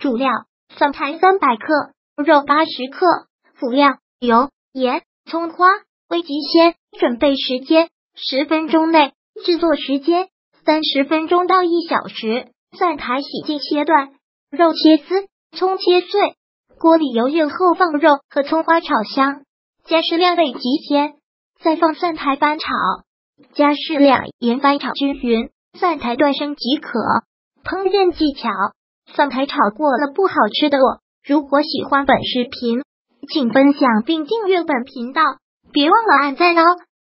主料蒜苔300克，肉80克，辅料油、盐、葱花、味极鲜。准备时间10分钟内，制作时间30分钟到1小时。蒜苔洗净切断，肉切丝，葱切碎。锅里油热后放肉和葱花炒香，加适量味极鲜，再放蒜苔翻炒，加适量盐翻炒均匀，蒜苔断生即可。烹饪技巧：蒜苔炒过了不好吃的我。如果喜欢本视频，请分享并订阅本频道，别忘了按赞哦。